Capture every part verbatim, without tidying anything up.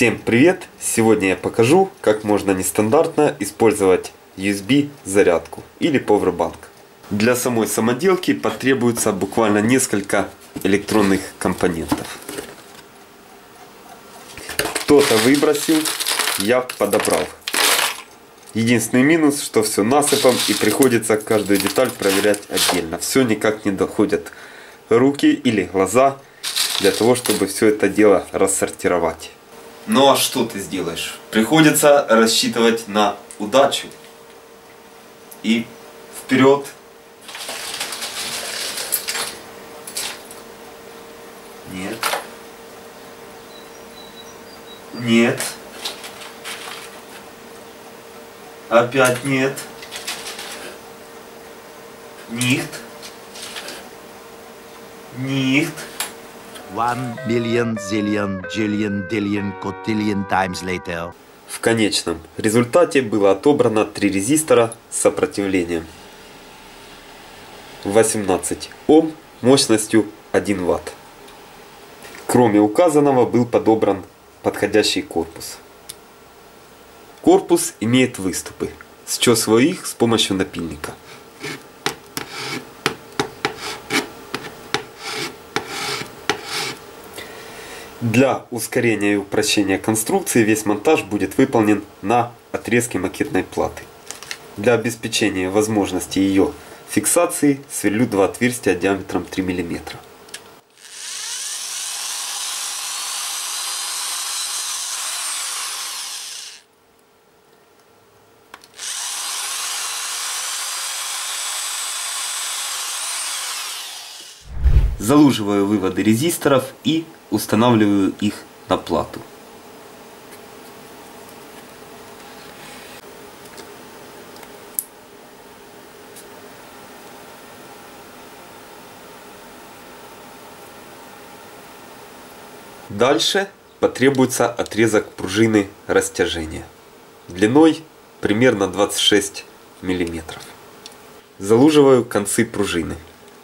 Всем привет! Сегодня я покажу, как можно нестандартно использовать ю эс би зарядку или Powerbank. Для самой самоделки потребуется буквально несколько электронных компонентов. Кто-то выбросил, я подобрал. Единственный минус, что все насыпом и приходится каждую деталь проверять отдельно. Все никак не доходят руки или глаза для того, чтобы все это дело рассортировать. Ну а что ты сделаешь? Приходится рассчитывать на удачу. И вперед! Нет. Нет. Опять нет. Нихт. Нихт. One million, zillion, jillion, dillion, cotillion times later. В конечном результате было отобрано три резистора с сопротивлением восемнадцать Ом мощностью один ватт. Кроме указанного был подобран подходящий корпус. Корпус имеет выступы. Счесываю их с помощью напильника. Для ускорения и упрощения конструкции весь монтаж будет выполнен на отрезке макетной платы. Для обеспечения возможности ее фиксации сверлю два отверстия диаметром три миллиметра. Залуживаю выводы резисторов и устанавливаю их на плату. Дальше потребуется отрезок пружины растяжения длиной примерно двадцать шесть миллиметров. Залуживаю концы пружины.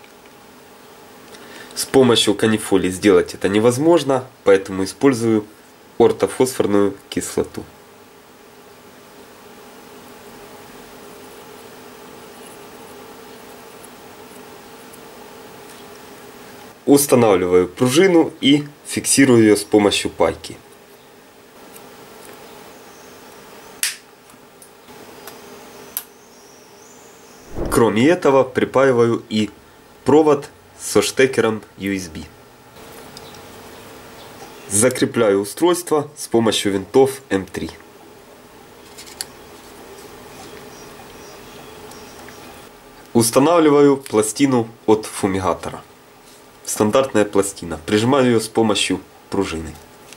С помощью канифоли сделать это невозможно, поэтому использую ортофосфорную кислоту. Устанавливаю пружину и фиксирую ее с помощью пайки. Кроме этого, припаиваю и провод со штекером ю эс би. Закрепляю устройство с помощью винтов эм три. Устанавливаю пластину от фумигатора. Стандартная пластина. Прижимаю ее с помощью пружины.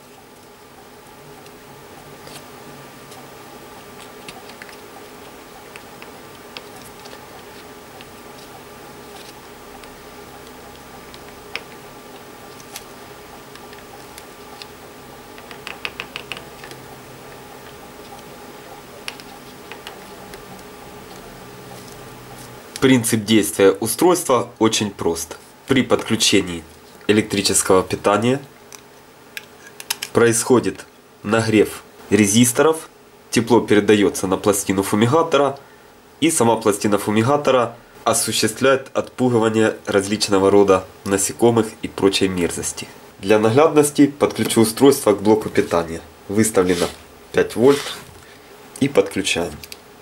Принцип действия устройства очень прост. При подключении электрического питания происходит нагрев резисторов, тепло передается на пластину фумигатора, и сама пластина фумигатора осуществляет отпугивание различного рода насекомых и прочей мерзости. Для наглядности подключу устройство к блоку питания. Выставлено пять вольт и подключаем.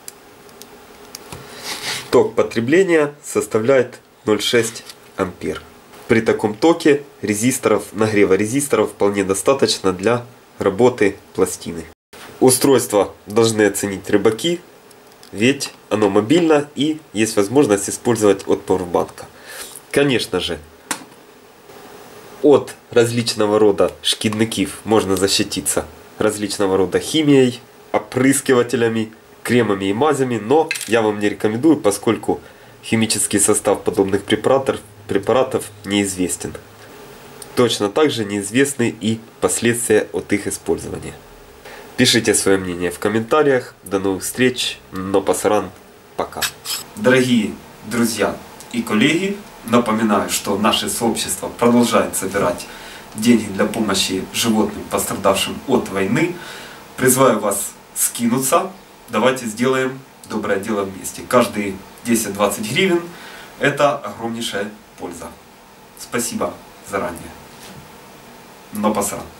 Ток потребления составляет ноль целых шесть десятых ампер. При таком токе резисторов, нагрева резисторов вполне достаточно для работы пластины. Устройство должны оценить рыбаки, ведь оно мобильно и есть возможность использовать от пауэрбанка. Конечно же, от различного рода шкідників можно защититься различного рода химией, опрыскивателями, кремами и мазями, но я вам не рекомендую, поскольку химический состав подобных препаратов, препаратов неизвестен. Точно так же неизвестны и последствия от их использования. Пишите свое мнение в комментариях. До новых встреч. Но пасаран. Пока. Дорогие друзья и коллеги, напоминаю, что наше сообщество продолжает собирать деньги для помощи животным, пострадавшим от войны. Призываю вас скинуться. Давайте сделаем доброе дело вместе. Каждые десять-двадцать гривен – это огромнейшая польза. Спасибо заранее. Но посрать.